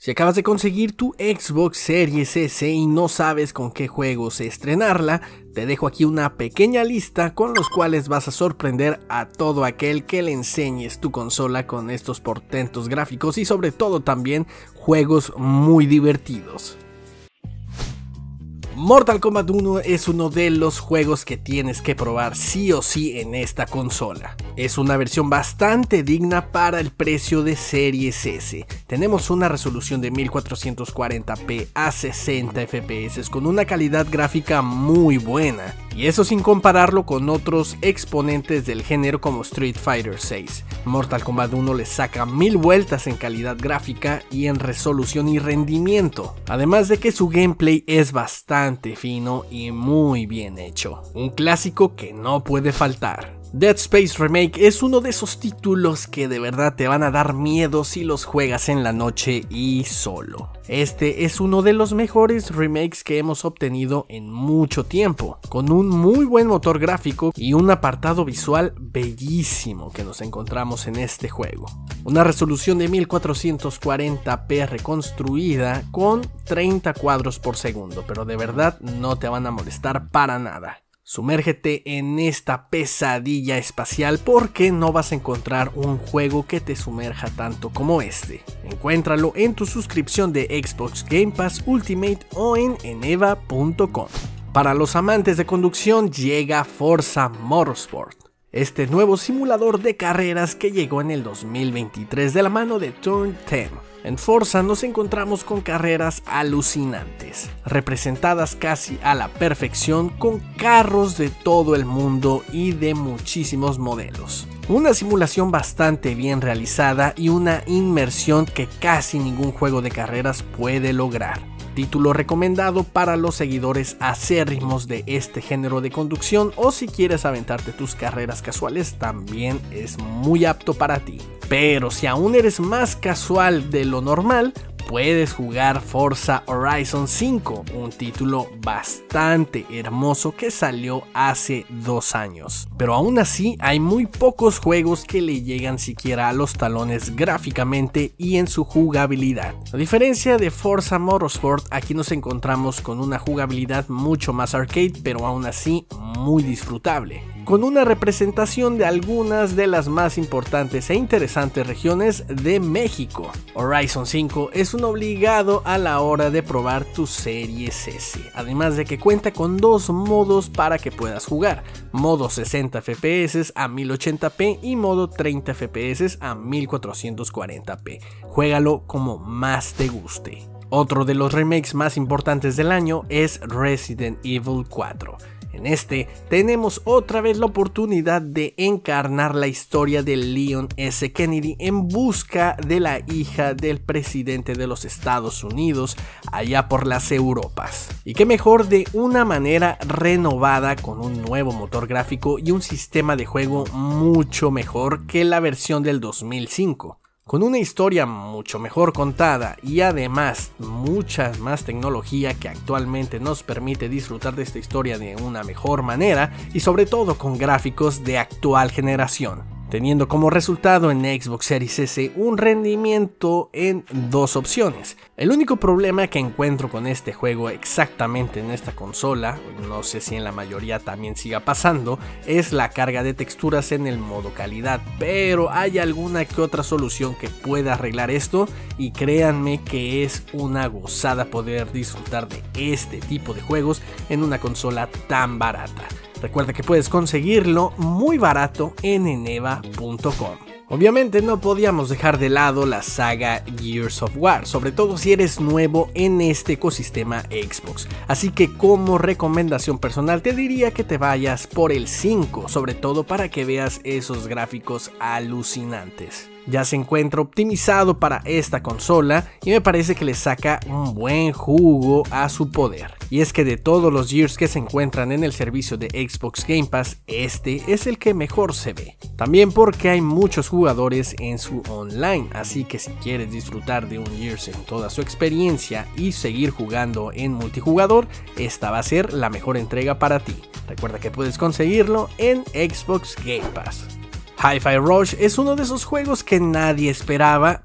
Si acabas de conseguir tu Xbox Series S y no sabes con qué juegos estrenarla, te dejo aquí una pequeña lista con los cuales vas a sorprender a todo aquel que le enseñes tu consola con estos portentos gráficos y sobre todo también juegos muy divertidos. Mortal Kombat 1 es uno de los juegos que tienes que probar sí o sí en esta consola. Es una versión bastante digna para el precio de Series S. Tenemos una resolución de 1440p a 60 FPS con una calidad gráfica muy buena. Y eso sin compararlo con otros exponentes del género como Street Fighter 6. Mortal Kombat 1 le saca 1000 vueltas en calidad gráfica y en resolución y rendimiento. Además de que su gameplay es bastante fino y muy bien hecho. Un clásico que no puede faltar. Dead Space Remake es uno de esos títulos que de verdad te van a dar miedo si los juegas en la noche y solo. Este es uno de los mejores remakes que hemos obtenido en mucho tiempo, con un muy buen motor gráfico y un apartado visual bellísimo que nos encontramos en este juego. Una resolución de 1440p reconstruida con 30 cuadros por segundo, pero de verdad no te van a molestar para nada. Sumérgete en esta pesadilla espacial porque no vas a encontrar un juego que te sumerja tanto como este. Encuéntralo en tu suscripción de Xbox Game Pass Ultimate o en eneva.com. Para los amantes de conducción llega Forza Motorsport, este nuevo simulador de carreras que llegó en el 2023 de la mano de Turn 10. En Forza nos encontramos con carreras alucinantes, representadas casi a la perfección con carros de todo el mundo y de muchísimos modelos. Una simulación bastante bien realizada y una inmersión que casi ningún juego de carreras puede lograr. Título recomendado para los seguidores acérrimos de este género de conducción o si quieres aventarte tus carreras casuales también es muy apto para ti. Pero si aún eres más casual de lo normal, puedes jugar Forza Horizon 5, un título bastante hermoso que salió hace 2 años. Pero aún así hay muy pocos juegos que le llegan siquiera a los talones gráficamente y en su jugabilidad. A diferencia de Forza Motorsport, aquí nos encontramos con una jugabilidad mucho más arcade, pero aún así muy disfrutable, con una representación de algunas de las más importantes e interesantes regiones de México. Horizon 5 es un obligado a la hora de probar tu Series S, además de que cuenta con 2 modos para que puedas jugar, modo 60 FPS a 1080p y modo 30 FPS a 1440p. Juégalo como más te guste. Otro de los remakes más importantes del año es Resident Evil 4. En este tenemos otra vez la oportunidad de encarnar la historia de Leon S. Kennedy en busca de la hija del presidente de los Estados Unidos allá por las Europas. Y qué mejor de una manera renovada con un nuevo motor gráfico y un sistema de juego mucho mejor que la versión del 2005. Con una historia mucho mejor contada y además mucha más tecnología que actualmente nos permite disfrutar de esta historia de una mejor manera y sobre todo con gráficos de actual generación, teniendo como resultado en Xbox Series S un rendimiento en 2 opciones. El único problema que encuentro con este juego exactamente en esta consola, no sé si en la mayoría también siga pasando, es la carga de texturas en el modo calidad, pero hay alguna que otra solución que pueda arreglar esto y créanme que es una gozada poder disfrutar de este tipo de juegos en una consola tan barata. Recuerda que puedes conseguirlo muy barato en eneva.com. Obviamente no podíamos dejar de lado la saga Gears of War, sobre todo si eres nuevo en este ecosistema Xbox. Así que como recomendación personal te diría que te vayas por el 5, sobre todo para que veas esos gráficos alucinantes. Ya se encuentra optimizado para esta consola y me parece que le saca un buen jugo a su poder. Y es que de todos los Gears que se encuentran en el servicio de Xbox Game Pass, este es el que mejor se ve. También porque hay muchos jugadores en su online, así que si quieres disfrutar de un Gears en toda su experiencia y seguir jugando en multijugador, esta va a ser la mejor entrega para ti. Recuerda que puedes conseguirlo en Xbox Game Pass. Hi-Fi Rush es uno de esos juegos que nadie esperaba,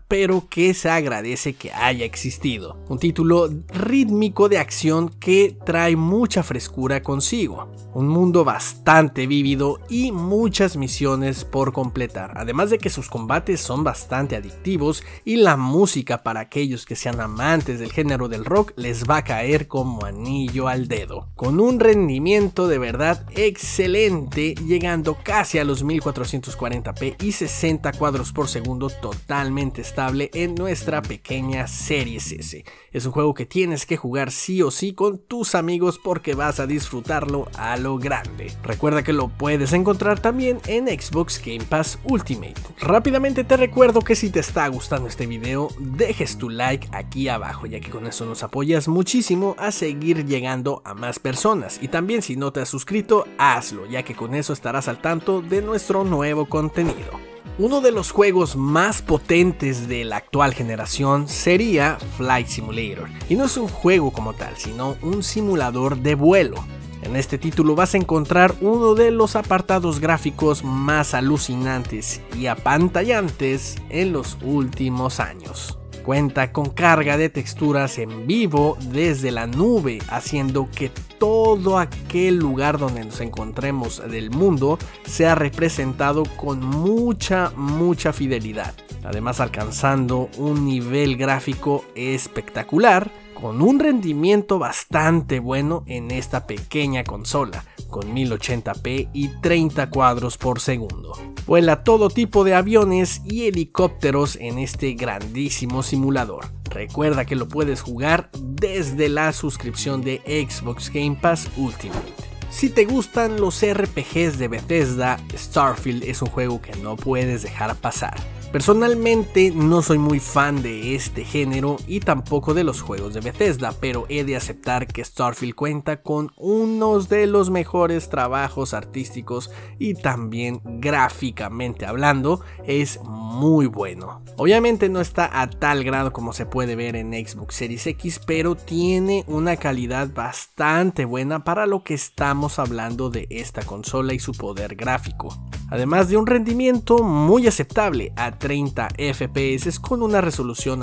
pero que se agradece que haya existido. Un título rítmico de acción que trae mucha frescura consigo, un mundo bastante vívido y muchas misiones por completar, además de que sus combates son bastante adictivos y la música para aquellos que sean amantes del género del rock les va a caer como anillo al dedo, con un rendimiento de verdad excelente, llegando casi a los 1440p y 60 cuadros por segundo, totalmente estable en nuestra pequeña Series S. Es un juego que tienes que jugar sí o sí con tus amigos porque vas a disfrutarlo a lo grande. Recuerda que lo puedes encontrar también en Xbox Game Pass Ultimate. Rápidamente te recuerdo que si te está gustando este video, dejes tu like aquí abajo, ya que con eso nos apoyas muchísimo a seguir llegando a más personas. Y también si no te has suscrito, hazlo, ya que con eso estarás al tanto de nuestro nuevo contenido. Uno de los juegos más potentes de la actual generación sería Flight Simulator, y no es un juego como tal, sino un simulador de vuelo. En este título vas a encontrar uno de los apartados gráficos más alucinantes y apantallantes en los últimos años. Cuenta con carga de texturas en vivo desde la nube, haciendo que todo aquel lugar donde nos encontremos del mundo sea representado con mucha fidelidad. Además, alcanzando un nivel gráfico espectacular, con un rendimiento bastante bueno en esta pequeña consola, con 1080p y 30 cuadros por segundo. Vuela todo tipo de aviones y helicópteros en este grandísimo simulador. Recuerda que lo puedes jugar desde la suscripción de Xbox Game Pass Ultimate. Si te gustan los RPGs de Bethesda, Starfield es un juego que no puedes dejar pasar. Personalmente no soy muy fan de este género y tampoco de los juegos de Bethesda, pero he de aceptar que Starfield cuenta con unos de los mejores trabajos artísticos y también gráficamente hablando es muy bueno. Obviamente no está a tal grado como se puede ver en Xbox Series X, pero tiene una calidad bastante buena para lo que estamos hablando de esta consola y su poder gráfico. Además de un rendimiento muy aceptable a 30 FPS con una resolución a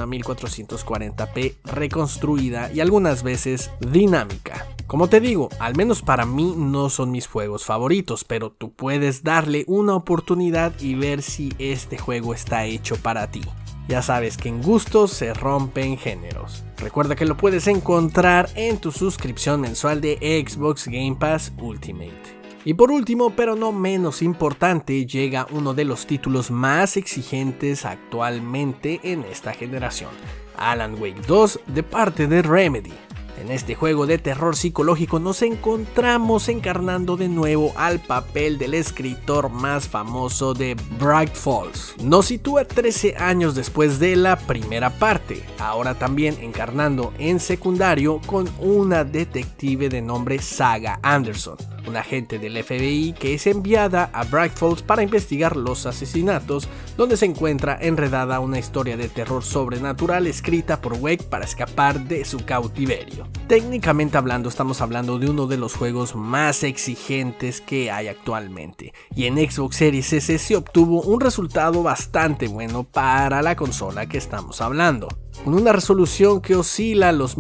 1440p reconstruida y algunas veces dinámica. Como te digo, al menos para mí no son mis juegos favoritos, pero tú puedes darle una oportunidad y ver si este juego está hecho para ti. Ya sabes que en gustos se rompen géneros. Recuerda que lo puedes encontrar en tu suscripción mensual de Xbox Game Pass Ultimate. Y por último, pero no menos importante, llega uno de los títulos más exigentes actualmente en esta generación, Alan Wake 2 de parte de Remedy. En este juego de terror psicológico nos encontramos encarnando de nuevo al papel del escritor más famoso de Bright Falls. Nos sitúa 13 años después de la primera parte, ahora también encarnando en secundario con una detective de nombre Saga Anderson, un agente del FBI que es enviada a Bright Falls para investigar los asesinatos, donde se encuentra enredada una historia de terror sobrenatural escrita por Wake para escapar de su cautiverio. Técnicamente hablando, estamos hablando de uno de los juegos más exigentes que hay actualmente, y en Xbox Series S se obtuvo un resultado bastante bueno para la consola que estamos hablando. Con una resolución que oscila los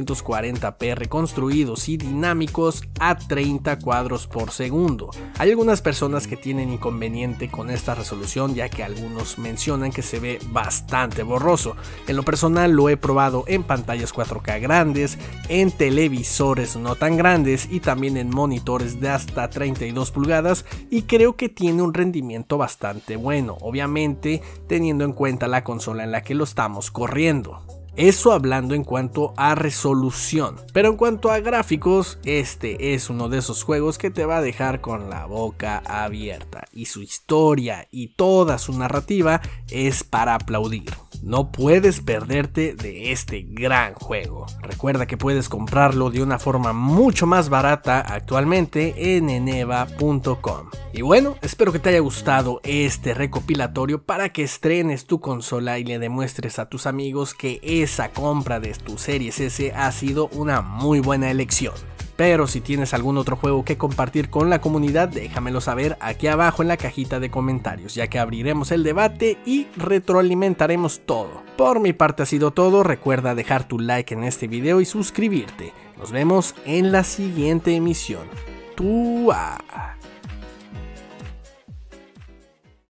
1440p reconstruidos y dinámicos a 30 cuadros por segundo. Hay algunas personas que tienen inconveniente con esta resolución, ya que algunos mencionan que se ve bastante borroso. En lo personal lo he probado en pantallas 4K grandes, en televisores no tan grandes y también en monitores de hasta 32 pulgadas y creo que tiene un rendimiento bastante bueno, obviamente teniendo en cuenta la consola en la que lo estamos corriendo. Eso hablando en cuanto a resolución, pero en cuanto a gráficos, este es uno de esos juegos que te va a dejar con la boca abierta y su historia y toda su narrativa es para aplaudir. No puedes perderte de este gran juego. Recuerda que puedes comprarlo de una forma mucho más barata actualmente en eneba.com. Y bueno, espero que te haya gustado este recopilatorio para que estrenes tu consola y le demuestres a tus amigos que esa compra de tu Series S ha sido una muy buena elección. Pero si tienes algún otro juego que compartir con la comunidad, déjamelo saber aquí abajo en la cajita de comentarios, ya que abriremos el debate y retroalimentaremos todo. Por mi parte ha sido todo, recuerda dejar tu like en este video y suscribirte. Nos vemos en la siguiente emisión. Tua.